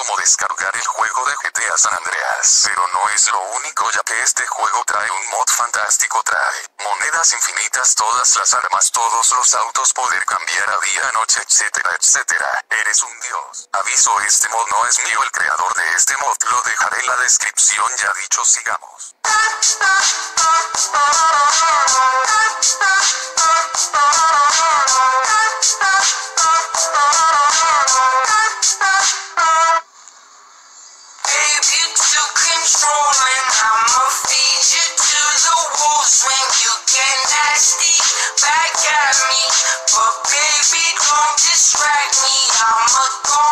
como descargar el juego de GTA San Andreas. Pero no es lo único, ya que este juego trae un mod fantástico, trae monedas infinitas, todas las armas, todos los autos, poder cambiar a día, noche, etcétera, etcétera. Eres un dios. Aviso, este mod no es mío, el creador de este mod lo dejaré en la descripción. Ya dicho, sigamos. I'ma feed you to the wolves when you get nasty back at me. But baby, don't distract me. I'ma go